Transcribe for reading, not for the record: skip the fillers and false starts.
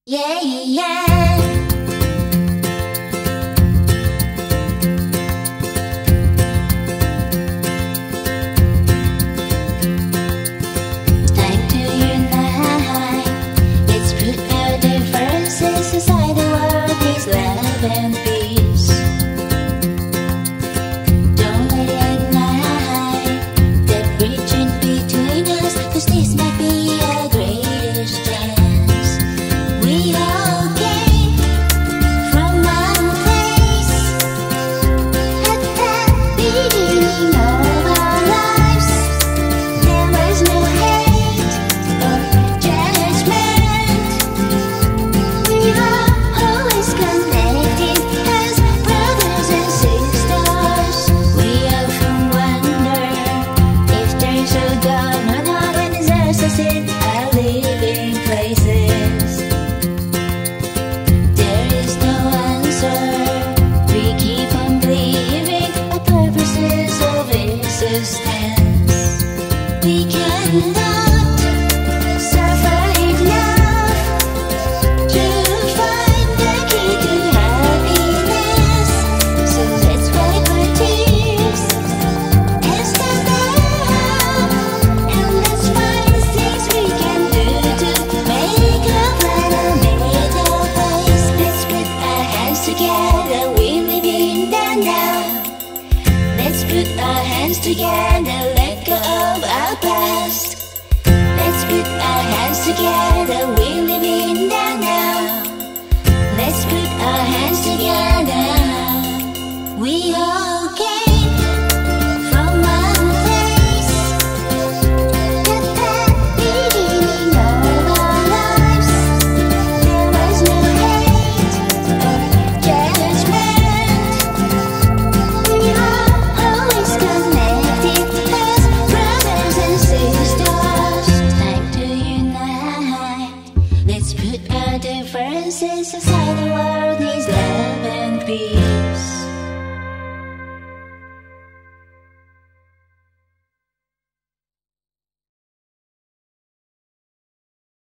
Yeah, yeah. Time to unite. Let's put our differences aside. The world is love and peace. Don't let it ignite the bridge in between us, 'cause this might be our greatest chance. We all came from one place at the beginning of our lives. There was no hate or judgment. We were always connected as brothers and sisters. We often wonder if there's a God or not when deserves us in our living places. There is no answer. We keep on believing our purposes of existence. We cannot suffer enough to find the key to happiness. So let's wipe our tears and stand up, and let's find things we can do to make our planet a better place. Let's put our hands together, we live in the now. Let's put our hands together, let go of our past. Let's put our hands together, we live in